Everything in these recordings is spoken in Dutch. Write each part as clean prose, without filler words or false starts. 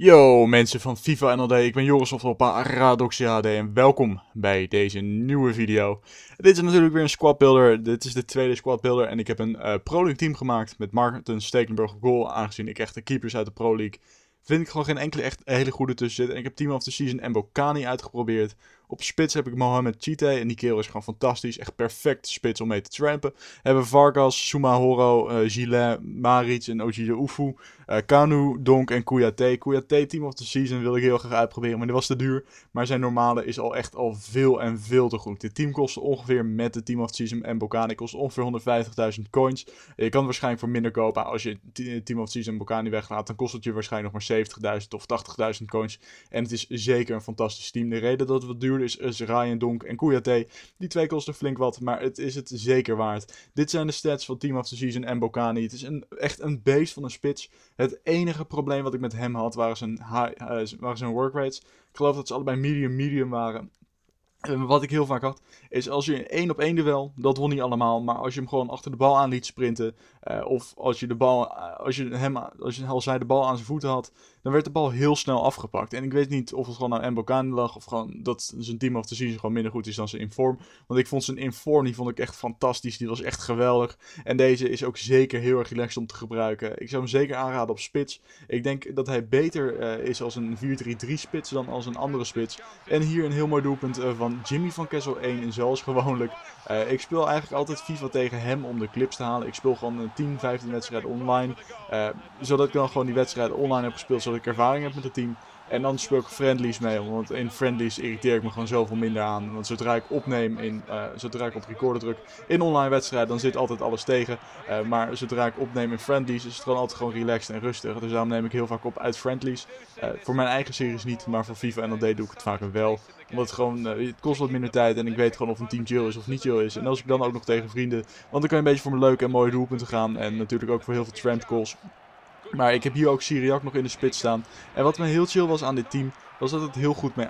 Yo mensen van FIFA NLD, ik ben Joris of Paradoxiade en welkom bij deze nieuwe video. Dit is natuurlijk weer een squad builder, dit is de tweede squad builder en ik heb een Pro League team gemaakt met Maarten Stekelenburg op goal. Aangezien ik echt de keepers uit de Pro League vind ik gewoon geen enkele echt hele goede tussen zitten. En ik heb Team of the Season en Mbokani uitgeprobeerd. Op spits heb ik Mohamed Chite en die kerel is gewoon fantastisch. Echt perfect spits om mee te trampen. Hebben Vargas, Soumahoro, Gilles, Maric en Oji Ufu. Kanu, Donk en Kouyaté. Kouyaté Team of the Season wil ik heel graag uitproberen, maar die was te duur. Maar zijn normale is al echt al veel en veel te goed. Dit team kost ongeveer met de Team of the Season en Mbokani kost ongeveer 150.000 coins. Je kan het waarschijnlijk voor minder kopen. Als je Team of the Season en Mbokani weglaat, dan kost het je waarschijnlijk nog maar 70.000 of 80.000 coins. En het is zeker een fantastisch team. De reden dat het wat duurder is Ryan, Donk en Kouyaté. Die twee kosten flink wat, maar het is het zeker waard. Dit zijn de stats van Team of the Season en Mbokani. Het is echt een beest van een spits. Het enige probleem wat ik met hem had waren zijn work rates. Ik geloof dat ze allebei medium waren. Wat ik heel vaak had, is als je een 1-op-1 duel, dat won niet allemaal, maar als je hem gewoon achter de bal aan liet sprinten, of als je als hij de bal aan zijn voeten had, dan werd de bal heel snel afgepakt. En ik weet niet of het gewoon aan Mbokani lag, of gewoon dat zijn Team of the Season gewoon minder goed is dan zijn inform. Want ik vond zijn inform, die vond ik echt fantastisch, die was echt geweldig. En deze is ook zeker heel erg relaxed om te gebruiken. Ik zou hem zeker aanraden op spits. Ik denk dat hij beter is als een 4-3-3 spits dan als een andere spits. En hier een heel mooi doelpunt van Jimmy van Kessel 1 en zoals gewoonlijk. Ik speel eigenlijk altijd FIFA tegen hem om de clips te halen. Ik speel gewoon 10, 15 wedstrijden online. Zodat ik dan gewoon die wedstrijden online heb gespeeld, zodat ik ervaring heb met het team. En dan speel ik friendlies mee, want in friendlies irriteer ik me gewoon zoveel minder aan. Want zodra ik opneem, zodra ik op recorder druk in online wedstrijden, dan zit altijd alles tegen. Maar zodra ik opneem in friendlies, is het gewoon altijd gewoon relaxed en rustig. Dus daarom neem ik heel vaak op uit friendlies. Voor mijn eigen series niet, maar voor FIFA NLD doe ik het vaker wel. Omdat het gewoon, het kost wat minder tijd en ik weet gewoon of een team chill is of niet chill is. En als ik dan ook nog tegen vrienden, want dan kan je een beetje voor mijn leuke en mooie doelpunten gaan. En natuurlijk ook voor heel veel tramp calls. Maar ik heb hier ook Syriac nog in de spits staan. En wat me heel chill was aan dit team, was dat het heel goed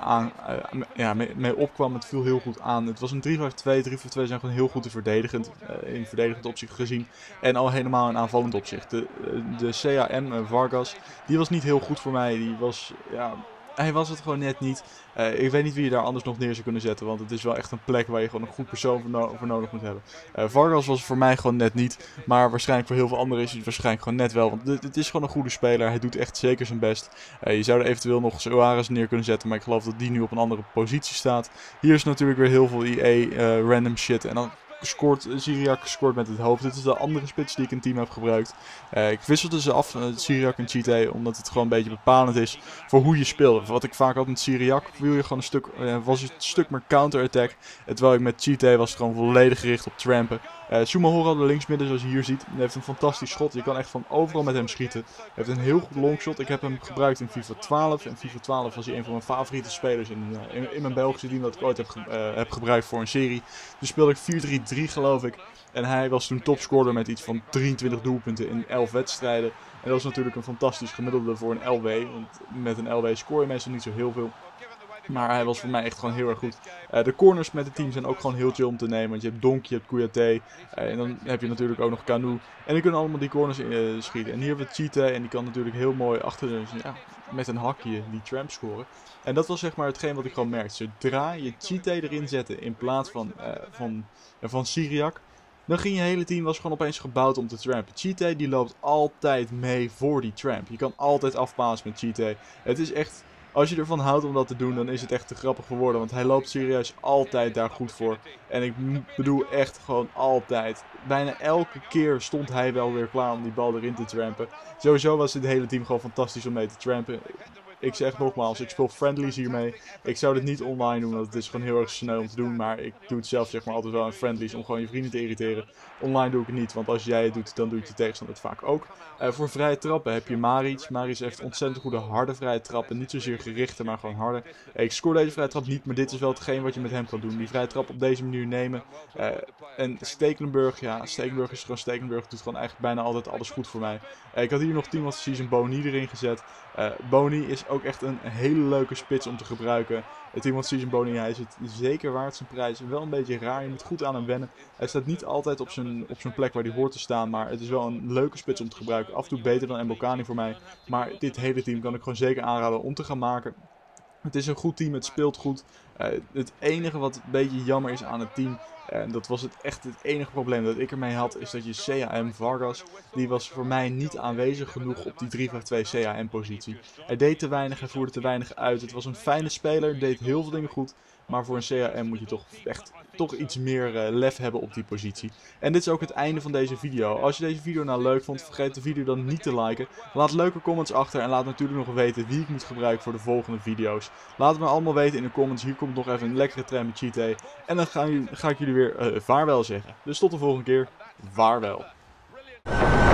mee opkwam. Het viel heel goed aan. Het was een 3-5-2. 3-5-2 zijn gewoon heel goed in verdedigend opzicht gezien. En al helemaal in aanvallend opzicht. De CAM Vargas, die was niet heel goed voor mij. Die was, hij was het gewoon net niet. Ik weet niet wie je daar anders nog neer zou kunnen zetten. Want het is wel echt een plek waar je gewoon een goed persoon voor nodig moet hebben. Vargas was voor mij gewoon net niet. Maar waarschijnlijk voor heel veel anderen is hij waarschijnlijk gewoon net wel. Want het is gewoon een goede speler. Hij doet echt zeker zijn best. Je zou er eventueel nog Suarez neer kunnen zetten. Maar ik geloof dat die nu op een andere positie staat. Hier is natuurlijk weer heel veel EA random shit. En dan Syriac met het hoofd. Dit is de andere spits die ik in het team heb gebruikt. Ik wisselde ze af, Syriac en Chite, omdat het gewoon een beetje bepalend is voor hoe je speelt. Wat ik vaak had met Syriac, wil je gewoon was het een stuk meer counter-attack. Terwijl ik met Chite was het gewoon volledig gericht op trampen. Soumahoro de linksmidden, zoals je hier ziet, heeft een fantastisch schot. Je kan echt van overal met hem schieten. Hij heeft een heel goed longshot. Ik heb hem gebruikt in FIFA 12. En FIFA 12 was hij een van mijn favoriete spelers in mijn Belgische team dat ik ooit heb gebruikt voor een serie. Dus speelde ik 4-3-3 geloof ik. En hij was toen topscorer met iets van 23 doelpunten in 11 wedstrijden. En dat is natuurlijk een fantastisch gemiddelde voor een LW. Want met een LW scoor je meestal niet zo heel veel. Maar hij was voor mij echt gewoon heel erg goed. De corners met het team zijn ook gewoon heel chill om te nemen. Want je hebt Donk, je hebt Kouyaté. En dan heb je natuurlijk ook nog Kanu. En die kunnen allemaal die corners schieten. En hier hebben we Chite. En die kan natuurlijk heel mooi met een hakje die tramp scoren. En dat was zeg maar hetgeen wat ik gewoon merkte. Zodra je Chite erin zette in plaats van Syriac, dan ging je hele team was gewoon opeens gebouwd om te trampen. Chite die loopt altijd mee voor die tramp. Je kan altijd afpassen met Chite. Het is echt, als je ervan houdt om dat te doen, dan is het echt te grappig voor woorden. Want hij loopt serieus altijd daar goed voor. En ik bedoel echt gewoon altijd. Bijna elke keer stond hij wel weer klaar om die bal erin te trampen. Sowieso was dit hele team gewoon fantastisch om mee te trampen. Ik zeg nogmaals, ik speel friendlies hiermee. Ik zou dit niet online doen, want het is gewoon heel erg sneu om te doen. Maar ik doe het zelf zeg maar altijd wel in friendlies om gewoon je vrienden te irriteren. Online doe ik het niet, want als jij het doet, dan doe je de tegenstander het vaak ook. Voor vrije trappen heb je Maric. Maric heeft ontzettend goede harde vrije trappen. Niet zozeer gerichte, maar gewoon harde. Ik scoor deze vrije trap niet, maar dit is wel hetgeen wat je met hem kan doen. Die vrije trap op deze manier nemen. En Stekelenburg, Stekelenburg is gewoon Stekelenburg. Doet gewoon eigenlijk bijna altijd alles goed voor mij. Ik had hier nog Team of the Season Boni erin gezet. Boni is ook echt een hele leuke spits om te gebruiken. Het iemand Season Boni, hij zit zeker waard zijn prijs. Wel een beetje raar, je moet goed aan hem wennen. Hij staat niet altijd op zijn plek waar hij hoort te staan, maar het is wel een leuke spits om te gebruiken. Af en toe beter dan Mbokani voor mij, maar dit hele team kan ik gewoon zeker aanraden om te gaan maken. Het is een goed team, het speelt goed. Het enige wat een beetje jammer is aan het team, en dat was het enige probleem dat ik ermee had, is dat je CAM Vargas, die was voor mij niet aanwezig genoeg op die 3-5-2 CAM positie. Hij deed te weinig, hij voerde te weinig uit. Het was een fijne speler, deed heel veel dingen goed. Maar voor een CAM moet je toch iets meer lef hebben op die positie. En dit is ook het einde van deze video. Als je deze video nou leuk vond, vergeet de video dan niet te liken. Laat leuke comments achter en laat natuurlijk nog weten wie ik moet gebruiken voor de volgende video's. Laat het me allemaal weten in de comments. Hier komt nog even een lekkere trein met Cheat Day. En dan ga ik jullie weer vaarwel zeggen. Dus tot de volgende keer. Vaarwel.